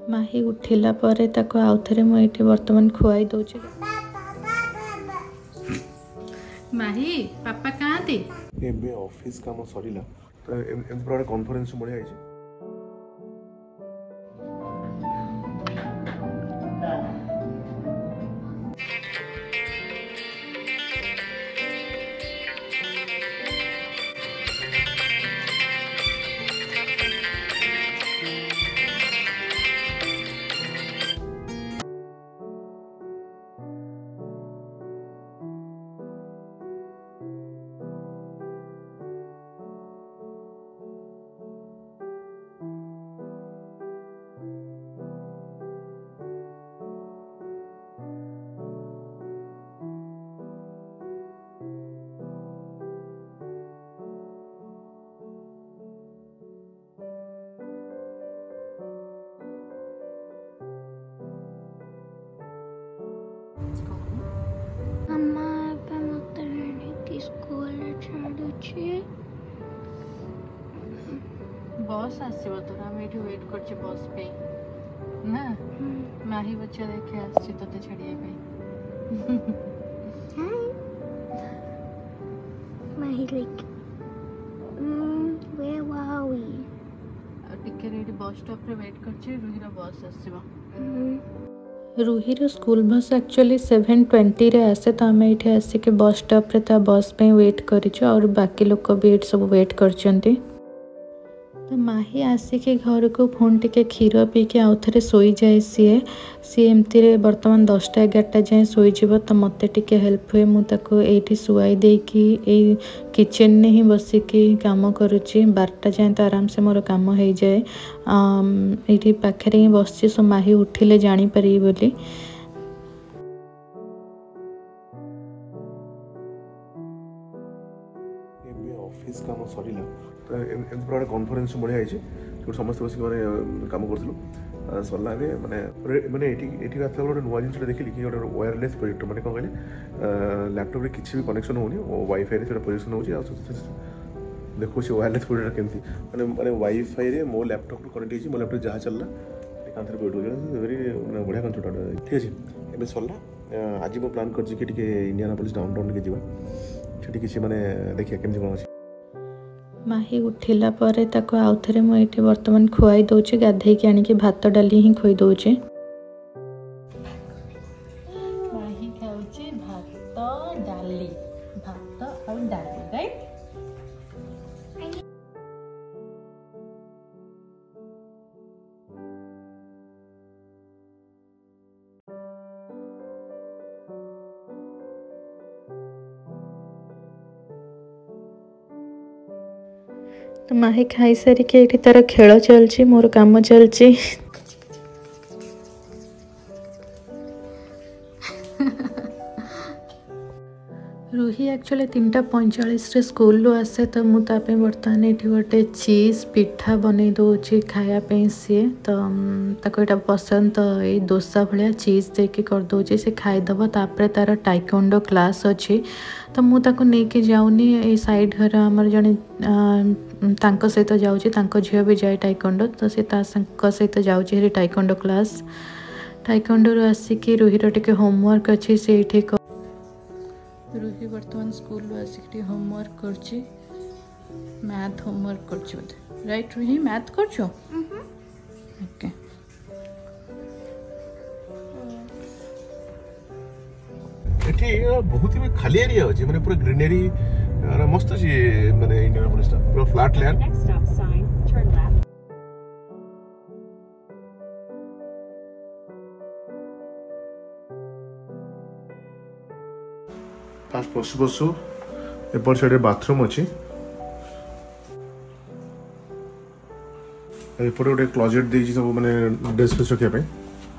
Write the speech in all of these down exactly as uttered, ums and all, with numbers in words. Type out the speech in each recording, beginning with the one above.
माही उठिला परे ताको आउ थरे मु एठी वर्तमान खुआई दउछि। माही पापा कहाँ थे? एबे ऑफिस काम सरीला तो एम एम पूरा कॉन्फ्रेंस बढ़िया आइछि। बस आसो तो आम ये वेट कर बस पे ना माही बच्चा देखे आसते छाड़िया बस स्टॉप रे वेट कर रुही बस आसो। रुहीर school bus actually seven twenty रे आसे तो आम ये आसिक बस स्टॉप रे ता बस पे वेट करिछु और बाकी लोग भी सब वेट करचंती। तो माही आसिक घर को फोन टिके क्षीर पी के आउ थे शोई जाए सीए सी एमती बर्तमान दसटा एगारटा जाए शोईज तो मत टिके हेल्प हुए मुझे ये शुआई देकी किचन ने ही बसिकी काम करुच्ची बारटा जाए तो आराम से मोर काम हो जाए। ये पाखे ही बस सो माही उठिले जापर बोली। ऑफिस काम सरीला तो एम एम पूरा कॉन्फ्रेंस बढ़िया आइछि जो समस्त बस माने काम करथलो सरला बे माने माने एठी एठी आथला गोटे नुवा जिनिस देखिली कि गोटे वायरलेस प्रोजेक्टर माने कोन कहले लैपटॉप रे किछि भी कनेक्शन होनी वाईफाई रे सेटा पोजीशन होछि आ देखो से वायरलेस प्रोजेक्टर केमती माने माने वाईफाई रे मो लैपटॉप रो कनेक्ट हिछि मो लैपटॉप जहा चलला कांथरे बैठ गयो वेरी माने बढ़िया कॉन्सेप्ट ठीक अछि। एबे सरला आज मो प्लान करछि कि टिके इंडियानापोलिस डाउनटाउन के जीवा सेठी किछि माने देखिया केमती कोन अछि। माही उठिला परे ताको आउ थरे मु एठी वर्तमान खुआई दउछि गाधै के आनी के भात डाली ही खोई दउछि। माही खाउछि भात डाली भात और डाली राइट। तो माही खाई सारिक ये तार खेल चलची मोर काम चलची। रूही एक्चुअली तीन टा पैंचाश स्कूल आसे तो मुझे बर्तमान ये गोटे चीज पिठा बनई दूसरी खायापी सी तो ताको यहाँ पसंद तो ये डोसा भाया चीज देके कर दूसरी से खाईदब तापर तार टाइकोंडो क्लास अच्छी तो मुझे नहीं जाऊनी ये साइड घर आमर जड़े सहित जाऊँगी झील भी जाए टाइकोंडो तो सी सहित जाऊँगी टाइकोंडो क्लास टाइकोंडो आसिक रूहीर टिके होमवर्क अच्छी से रूही बर्तमान स्कूल आसिक होमवर्क करची मैथ होमवर्क करची बोले राइट रूही मैथ करछो ओके। एठी बहुत ही खाली एरिया अछि माने पूरा ग्रीनरी मस्त अछि माने इंडियानापोलिस पूरा फ्लैट लैंड। फास्ट पशु पशु एपर साइड बाथरूम अच्छी एपर गोटे क्लोजेट देछि सब माने ड्रेस फेस रखिया पे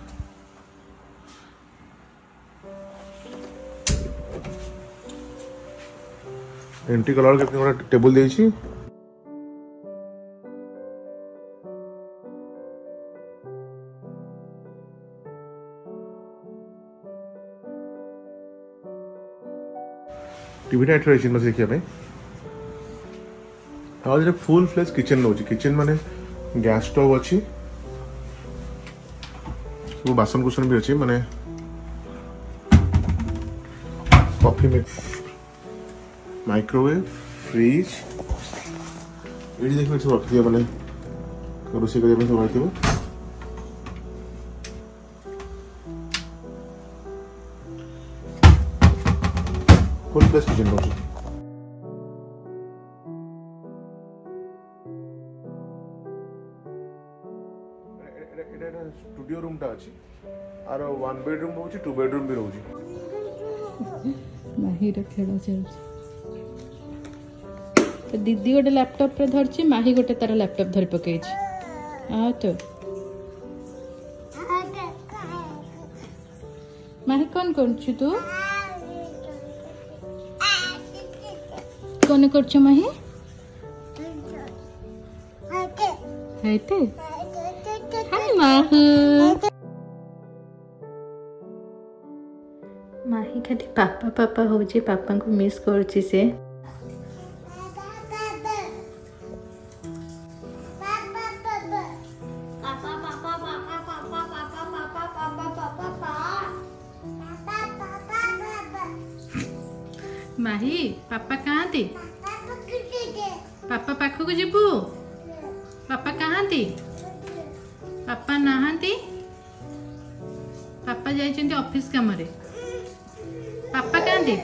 एंटी कलर के टेबल देछि टीवी एट रही मत देखिए फुल फ्लेज किचन नौ किचन माने गैस स्टोव अच्छी वो बासन कुसन भी अच्छी माने कॉफी मेक माइक्रोवेव फ्रिज ये देखो सब रख दिया माने रोषे करने सब रखियो फुल प्लेस किचन होची एटा स्टूडियो रूम टा अछि आरो वन बेडरूम होची टू बेडरूम भी रहउची माही रे खेल चल तो दीदी गोटे लैपटॉप रे धरची माही गोटे तार लैपटॉप धरि पकेछि आ तो माही कौन करछु तू कौन करछु माही हेते हाय माही माही खाली पापा पापा होची पापा को मिस करची से माही पापा कहाँ थी पापा पाखु को जीबू पापा कहाँ थी पापा नहांती पापा जाइछन्ती ऑफिस काम रे पापा कहाँ थी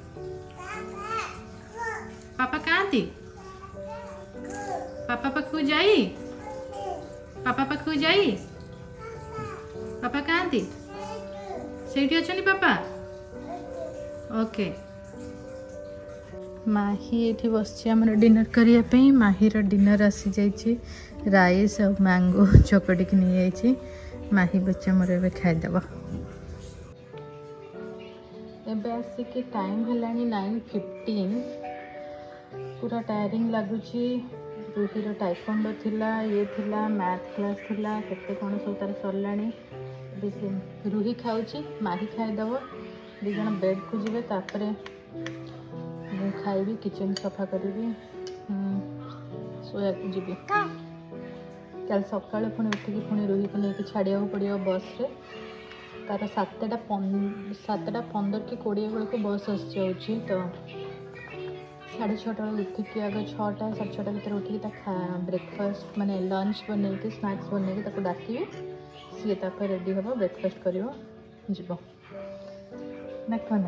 पापा कहाँ थी पापा पाखु जाई पापा पाखु जाई पापा कहाँ थी सेठी अछनी पापा ओके माही ये बस डिनर करने माहीर डिनर आसी जाइए राइस और मैंगो चकटिक नहीं जाइए माही बच्चा मोर ए खाईदेव एबे आसिक टाइम है नाइन फिफ्टीन पूरा टायरिंग लगुच रूहीर टाइकोंडो थिला ये थिला मैथ क्लास थिला केते कौन सब तार सरलानी रूही खाऊची माही खाईदेव दी जन बेड को जीवे तापरे मु खाइबी किचन सफा करी सोया को जीवी कल सकाल पुणी उठिकी पुणी रूही को लेकिन छाड़िया पड़ो बस रे तार सातटा सातटा पंदर कि कोड़े बेल को बस आस जाऊँगी तो साढ़े छटा उठिकी आगे छटा साढ़े छटा भर उठिकी ब्रेकफास्ट माने लंच बन स्नैक्स बन डाकि सी रेडी हम ब्रेकफास्ट कर जीव देख ना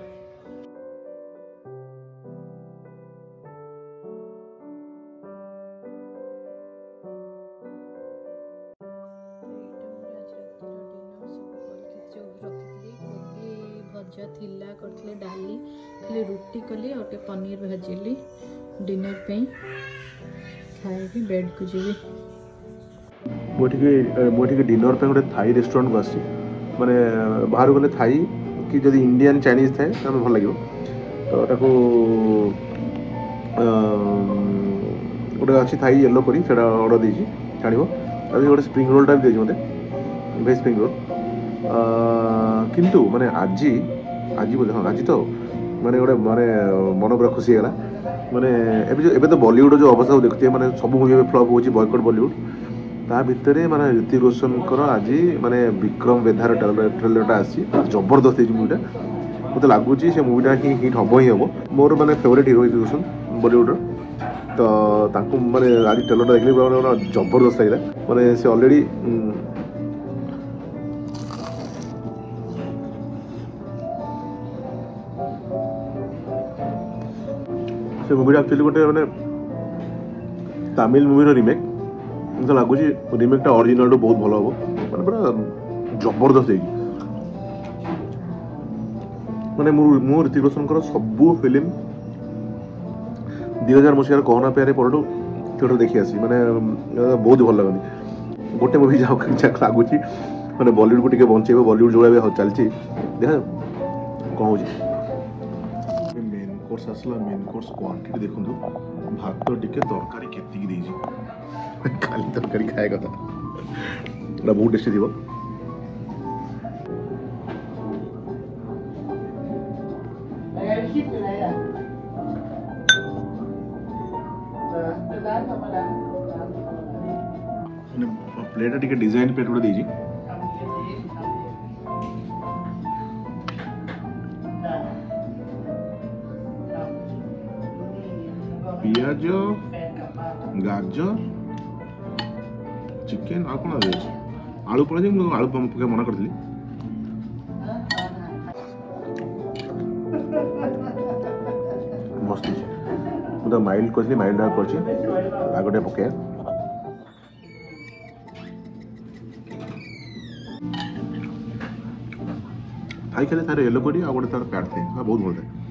भजा थिला करथिले डाली खाली रुटी कली और टे पनीर भाजिली डिनर पे खाई बेड को जीवी मोटिके मोटिके डिनर पे गोटे थाई रेस्टोरेंट को आसी माने बाहर गले थाई कि जदि इंडियन चाइनीज थाए तो भल लगे तो ताको गोटे अच्छी थाई येलो करी से ऑर्डर देछि छाड़िबो अभी गोटे स्प्रिंग रोल टा भी देछि मते वेज स्प्रिंग रोल किंतु माने आजी आजी बोले हाँ आजी तो माने गोटे माने मन पूरा खुशी है माने एबे तो बॉलीवुड जो अवस्था देखते माने सब मूवी फ्लॉप होची बॉयकॉट बॉलीवुड ता भितरे माने ऋतिक रोशन कर आज माने विक्रम वेधार ट्रेलरटा आसी जबरदस्त है मूवीटा मत लगुच से मूवीटा ही हिट हम ही हम मोर माने favourite hero Hrithik Roshan Bollywood तो ताकू माने आज ट्रेलरटा देखले जबरदस्त लगे माने से ऑलरेडी से मूवी एक्चुअली गोटे माने तमिल मूवी रिमेक मत लगुच रिमेकटा ओरिजिनल टू बहुत भल हम माने पूरा जबरदस्त है माने मु ऋतिक रोशन सबू फिल्म दुई हजार मसीहार कहना प्यारे पर थिएटर देखी आसी माने बहुत भल लगनी गोटे मूवी जाओ लगुच माने बॉलीवुड को टिके बंचेब बॉलीवुड जो भी चलती देखा कौन हो मेन कोर्स आसला मेन कोर्स क्वांटिटी देखंतु भात टिके तरकारी केतिकी देजी खाली तरकारी खाए कथा बहुत टेस्टी थी प्लेट टिके डिजाइन प्लेट गोटे देजी ପିଆଜ ଗାଜର ଚିକେନ ଆଉ କ'ଣ ଅଛି ଆଳୁ ପଡ଼େ ମୁଁ ଆଳୁ ପକେଇ ମନା କରିଥିଲି। ମସ୍ତ ହେଇଛି ମୁଁ ତ ମାଇଲ୍ଡ କରିଥିଲି ମାଇଲ୍ଡ ଆଉ କରିଛି ରାଗ ଟିକେ ପକେଇବା। ଥାଇ ଖାଲି ତାର ୟେଲୋ କରି ଆଉ ଗୋଟେ ତାର ପ୍ୟାଡ୍ ଥାଏ ବହୁତ ଭଲ ଥାଏ।